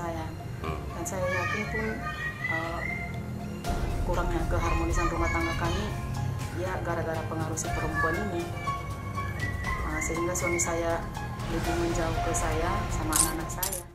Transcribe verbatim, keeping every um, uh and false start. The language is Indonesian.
saya. Hmm. Dan saya yakin pun uh, kurangnya keharmonisan rumah tangga kami ya gara-gara pengaruh si perempuan ini. Uh, sehingga suami saya lebih menjauh ke saya sama anak-anak saya.